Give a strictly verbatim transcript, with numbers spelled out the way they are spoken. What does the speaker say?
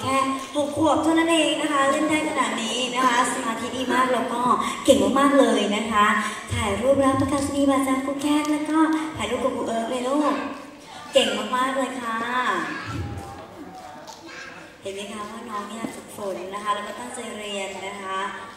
แค่หกขวบเท่านั้นเองนะคะเล่นได้ขนาดนี้นะคะสมาธิดีมากแล้วก็เก่งมากๆเลยนะคะถ่ายรูปรับประกาศนียบัตรจากครูแค่แล้วก็ถ่ายรูปกับครูเอิร์กเลยลูกเก่งมากๆเลยค่ะเห็นไหมคะว่าน้องเนี่ยฝึกฝนนะคะแล้วก็ตั้งใจเรียนนะคะ